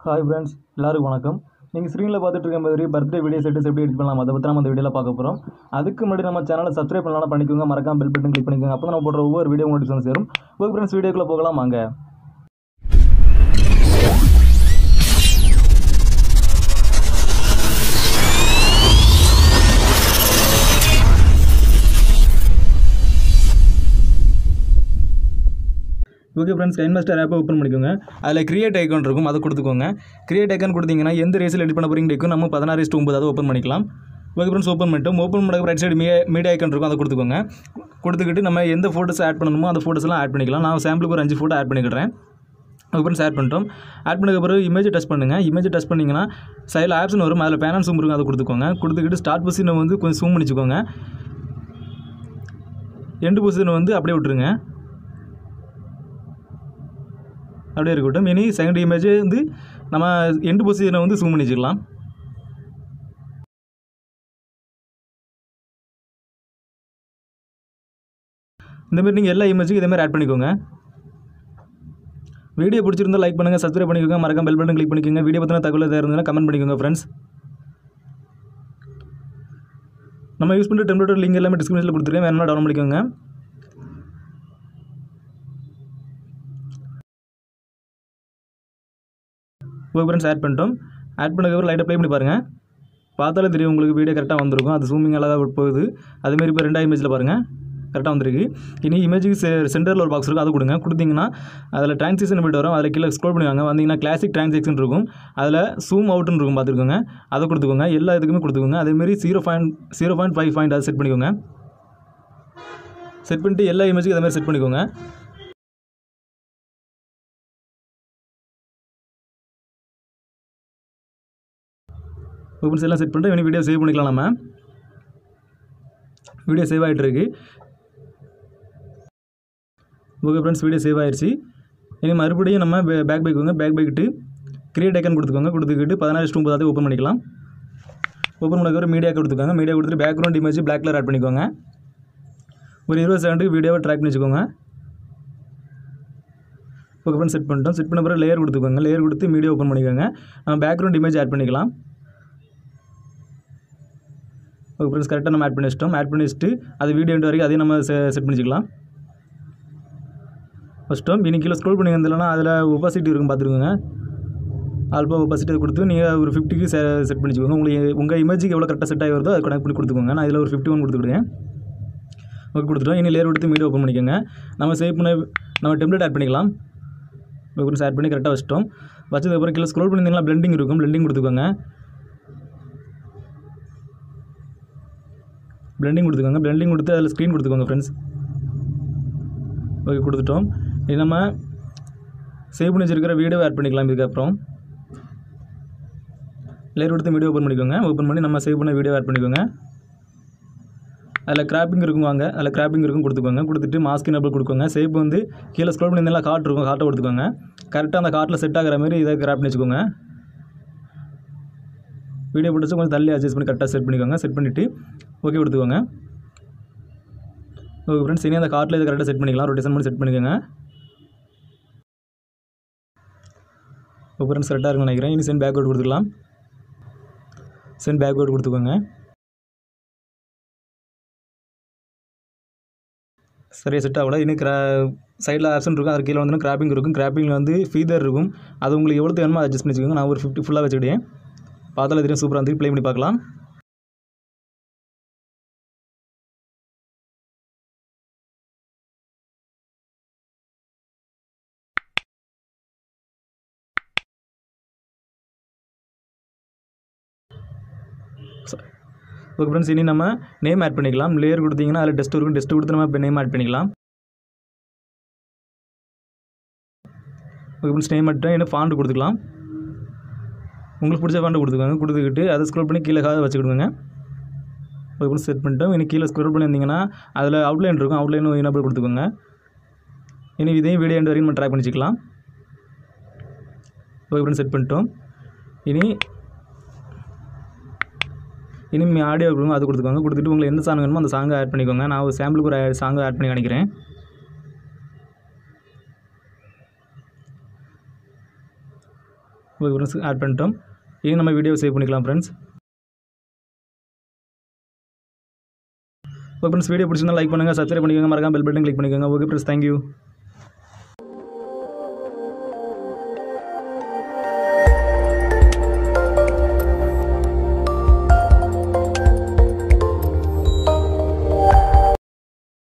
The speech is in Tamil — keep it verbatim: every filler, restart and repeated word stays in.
ஹாய் ஃப்ரெண்ட்ஸ், எல்லாருக்கும் வணக்கம். நீங்கள் ஸ்க்ரீனில் பார்த்துட்டு இருக்க மாதிரி பர்த்டே வீடியோ செட்டஸ் எப்படி எடிட் பண்ணலாம் அதை பற்றி நம்ம அந்த வீடியோவில் பார்க்க போகிறோம். அதுக்கு முன்னாடி நம்ம சேனலை சப்ஸ்கிரைப் பண்ணலாம் பண்ணிக்கோங்க, மறக்காம பெல் பட்டன் கிளிக் பண்ணிக்கோங்க. அப்போ நம்ம போடுற ஒவ்வொரு வீடியோ நோட்டிஃபிகேஷன் சேரும். ஓகே ஃப்ரெண்ட்ஸ், வீடியோக்குள்ளே போகலாம் வாங்க. ஓகே ஃப்ரெண்ட்ஸ், கைன்மாஸ்டர் ஆப்பை ஓப்பன் பண்ணிக்கோங்க. அதில் கிரியேட் ஐக்கான் இருக்கும், அதை கொடுத்துக்கோங்க. கிரியேட் ஐக்கான் கொடுத்தீங்கன்னா எந்த ரேஸில் எடிட் பண்ண போகிறீங்க இருக்கும் நம்ம பதினாறு இஸ்டு ஒன்பது அதை ஓப்பன் பண்ணிக்கலாம். ஓகே ஃப்ரெண்ட்ஸ், ஓப்பன் பண்ணிட்டோம். ஓப்பன் பண்ண ரைட் சைடு மீ மீடியா ஐக்கான் இருக்கும், அதை கொடுத்துக்கோங்க. கொடுத்துக்கிட்டு நம்ம எந்த ஃபோட்டோஸ் ஆட் பண்ணணுமோ அந்த ஃபோட்டோஸ்லாம் ஆட் பண்ணிக்கலாம். நான் சாம்பிளுக்கு ஒரு அஞ்சு ஃபோட்டோ ஆட் பண்ணிக்கிறேன். ஓகே ஃப்ரெண்ட்ஸ், ஆட் பண்ணிட்டோம். ஆட் பண்ணதுக்கு பிறகு இமேஜ் டச் பண்ணுங்கள். இமேஜ் டச் பண்ணிங்கன்னா சைடில் ஆப்ஷன் வரும், அதில் பேன் அண்ட் ஜூம் இருக்கும், அதை கொடுத்துக்கோங்க. கொடுத்துக்கிட்டு ஸ்டார்ட் பொசிஷனை வந்து கொஞ்சம் ஜூம் பண்ணிச்சுக்கோங்க. எண்டு பொசிஷனை வந்து அப்படியே விட்டுருங்க, அப்படியே இருக்கட்டும். இனி செகண்ட் இமேஜ் வந்து நம்ம எண்டு பொசிஷனை வந்து ஜூம் பண்ணி வச்சுக்கலாம். இந்தமாதிரி நீங்கள் எல்லா இமேஜுக்கும் இதேமாதிரி ஆட் பண்ணிக்கோங்க. வீடியோ பிடிச்சிருந்தால் லைக் பண்ணுங்கள், சப்ஸ்கிரைப் பண்ணிக்கோங்க, மறக்காம பெல் பட்டன் கிளிக் பண்ணிக்கோங்க. வீடியோ பற்றின தகவல் எதாவது இருந்தாலும் கமெண்ட் பண்ணிக்கோங்க ஃப்ரெண்ட்ஸ். நம்ம யூஸ் பண்ணுற டெம்ப்ளேட் லிங்க் எல்லாமே டிஸ்கிரிப்ஷனில் கொடுத்துருக்கேன், வேணும்னா டவுன்லோட் பண்ணிக்கோங்க. ஓகே ஃப்ரெண்ட்ஸ், ஆட் பண்ணிட்டோம். ஆட் பண்ணதுக்கப்புறம் லைட்டாக ப்ளே பண்ணி பாருங்கள். பார்த்தாலே தெரியும் உங்களுக்கு வீடியோ கரெக்டாக வந்திருக்கும். அது ஜூமிங் அழகாக போகுது. அதேமாரி இப்போ ரெண்டாவது இமேஜில் பாருங்கள், கரெக்டாக வந்திருக்கு. இனி இமேஜுக்கு செ சென்டரில் ஒரு பாக்ஸ் இருக்கும், அதை கொடுங்க. கொடுத்தீங்கன்னா அதில் ட்ரான்சிஷன் போய்ட்டு வரும், அதில் கீழே ஸ்க்ரோல் பண்ணுவாங்க. வந்தீங்கன்னா கிளாசிக் ட்ரான்சாக்ஷன் இருக்கும், அதில் ஜூம் அவுட்னு இருக்கும், பார்த்துக்கோங்க. அதை கொடுத்துக்கோங்க. எல்லா இதுக்குமே கொடுத்துக்கோங்க. அதேமாரி zero point zero point five point அதை செட் பண்ணிக்கோங்க. செட் பண்ணிட்டு எல்லா இமேஜுக்கும் அதேமாதிரி செட் பண்ணிக்கோங்க. ஓப்பன்ஸ் எல்லாம் செட் பண்ணிட்டு இனி வீடியோ சேவ் பண்ணிக்கலாம். நம்ம வீடியோ சேவ் ஆகிட்டு இருக்கு. ஓகே ஃப்ரெண்ட்ஸ், வீடியோ சேவ் ஆயிடுச்சு. இனி மறுபடியும் நம்ம பேக் பைக்குங்க. பேக் பைக்கிட்டு கிரியேட் ஐக்கான் கொடுத்துக்கோங்க. கொடுத்துக்கிட்டு பதினாறு இஸ்டு ஒன்பது ஓப்பன் பண்ணிக்கலாம். ஓப்பன் பண்ணதுக்கு மீடியா கொடுத்துக்கோங்க. மீடியா கொடுத்துட்டு background image black colour add பண்ணிக்கோங்க. ஒரு இருபது செகண்டுக்கு வீடியோவை ட்ராக் பண்ணி வச்சுக்கோங்க. ஓகே ஃப்ரெண்ட்ஸ், செட் பண்ணிட்டோம். செட் பண்ண பிறகு லேயர் கொடுத்துக்கோங்க. லேயர் கொடுத்து மீடியா ஓப்பன் பண்ணிக்கோங்க. நம்ம பேக்ரவுண்ட் இமேஜ் ஆட் பண்ணிக்கலாம். ஓகே ஃப்ரெண்ட்ஸ், கரெக்டாக நம்ம ஆட் பண்ணி வச்சிட்டோம். ஆட் பண்ணி வச்சுட்டு அது வீடியோ எண்ட் வரைக்கும் அதையும் நம்ம செட் பண்ணிக்கலாம். ஃபஸ்ட்டோம். இனி கீழே ஸ்க்ரோல் பண்ணி வந்தோம்னா அதில் ஒப்பாசிட்டி இருக்கும், பார்த்துருக்கோங்க. ஆல்பா ஒப்பாசிட்டி கொடுத்து நீங்கள் ஒரு ஃபிஃப்டிக்கு செட் பண்ணிச்சுக்கோங்க. உங்களுக்கு உங்கள் இமேஜுக்கு எவ்வளோ கரெக்டாக செட் ஆகி வருதோ அதை கனெக்ட் பண்ணி கொடுத்துக்கோங்க. நான் இதில் ஒரு ஃபிஃப்டி ஒன் கொடுத்துக்கிடுங்க. ஓகே கொடுத்துட்டோம். இனி லேயர் கொடுத்து மீடியோ ஓப்பன் பண்ணிக்கோங்க. நம்ம சேவ் பண்ண நம்ம டெம்ப்ளேட் ஆட் பண்ணிக்கலாம். ஓகே ஃப்ரெண்ட்ஸ், ஆட் பண்ணி கரெக்டாக வச்சிட்டோம். வச்சதுக்கப்புறம் கீழே ஸ்க்ரோல் பண்ணியிருந்தீங்கன்னா பிளெண்டிங் இருக்கும், பிளெண்டிங் கொடுத்துக்கோங்க. பிளெண்டிங் கொடுத்துக்கோங்க. பிளெண்டிங் கொடுத்து அதில் ஸ்க்ரீன் கொடுத்துக்கோங்க ஃப்ரெண்ட்ஸ். ஓகே கொடுத்துட்டோம். இது நம்ம சேவ் பண்ணி வச்சிருக்கிற வீடியோ ஆட் பண்ணிக்கலாம். இதுக்கப்புறம் லேயர் கொடுத்து வீடியோ ஓப்பன் பண்ணிக்கோங்க. ஓப்பன் பண்ணி நம்ம சேவ் பண்ண வீடியோ ஆட் பண்ணிக்கோங்க. அதில் கிராப்பிங் இருக்கும், வாங்க அதில் கிராப்பிங் இருக்கும், கொடுத்துக்கோங்க. கொடுத்துட்டு மாஸ்க் எனேபிள் கொடுக்கோங்க. சேவ் வந்து கீழே ஸ்க்ரோல் பண்ணி இருந்தாலும் கார்ட் இருக்கும், கார்ட்டை கொடுத்துக்கோங்க. கரெக்டாக அந்த கார்ட்டில் செட் ஆகிற மாதிரி இதை கிராப் பண்ணி வச்சுக்கோங்க. வீடியோ போட்டு கொஞ்சம் தள்ளி அட்ஜஸ்ட் பண்ணி கரெக்டாக செட் பண்ணிக்கோங்க. செட் பண்ணிவிட்டு ஓகே கொடுத்துக்கோங்க. ஓகே ஃப்ரெண்ட்ஸ், இனி அந்த கார்ட்டில் இதை கரெக்டாக செட் பண்ணிக்கலாம். ரொட்டேஷன் பண்ணி செட் பண்ணிக்கோங்க. ஓகே ஃப்ரெண்ட்ஸ், கரெக்டாக இருக்குன்னு நினைக்கிறேன். இனி சென்ட் பேக்வேர்டு கொடுத்துக்கலாம். சென்ட் பேக்வேர்டு கொடுத்துக்கோங்க. சரியாக செட் ஆகல. இன்னும் கிரா சைடில் ஆப்ஷன் இருக்கும், அது கீழே வந்து கிராப்பிங் இருக்கும். கிராப்பிங்கில் வந்து ஃபீதர் இருக்கும், அது உங்களுக்கு எவ்வளோ வேணுமோ அட்ஜஸ்ட் பண்ணி வச்சுக்கோங்க. நான் ஒரு ஃபிஃப்டி ஃபுல்லாக வச்சுக்கிட்டேன். பார்த்தாலும் தெரியும், சூப்பராக வந்து ப்ளே பண்ணி பார்க்கலாம். ஓகே ஃப்ரெண்ட்ஸ், இனி நம்ம நேம் ஆட் பண்ணிக்கலாம். லேயர் கொடுத்தீங்கன்னா அதில் டெஸ்ட் இருக்கும், டெஸ்ட் கொடுத்து நம்ம இப்போ நேம் ஆட் பண்ணிக்கலாம். ஓகே ஃப்ரெண்ட்ஸ், நேம் ஆட் இன்னும் ஃபாண்ட் கொடுத்துக்கலாம். உங்களுக்கு பிடிச்ச ஃபாண்ட் கொடுத்துக்கோங்க. கொடுத்துக்கிட்டு அதை ஸ்க்ரோல் பண்ணி கீழே வச்சுக்கிடுங்க. ஓகே ஃப்ரெண்ட்ஸ், செட் பண்ணிட்டோம். இனி கீழே ஸ்க்ரோல் பண்ணியிருந்தீங்கன்னா அதில் அவுட்லைன் இருக்கும், அவுட்லைனும் எனேபிள் கொடுத்துக்கோங்க. இனி இதையும் வீடியோ எண்ட் வரைக்கும் நம்ம ட்ராக் பண்ணிச்சிக்கலாம். ஓகே ஃப்ரெண்ட்ஸ், செட் பண்ணிட்டோம். இனி இனிமே ஆடியோ கொடுங்க, அது கொடுத்துக்கோங்க. கொடுத்துட்டு உங்களுக்கு எந்த சாங் வேணுமோ அந்த சாங்கை ஆட் பண்ணிக்கோங்க. நான் ஒரு சாம்பிளுக்கு ஒரு சாங்கை ஆட் பண்ணி காணிக்கிறேன். ஓகே ஃப்ரெண்ட்ஸ் ஆட் பண்ணிட்டோம். இது நம்ம வீடியோ சேவ் பண்ணிக்கலாம் ஃப்ரெண்ட்ஸ். ஓகே ஃப்ரெண்ட்ஸ் வீடியோ பிடிச்சிருந்தா லைக் பண்ணுங்கள், சப்ஸ்கிரைப் பண்ணிக்கோங்க, மறக்காம பெல் பட்டன் கிளிக் பண்ணிக்கோங்க. Okay friends thank you.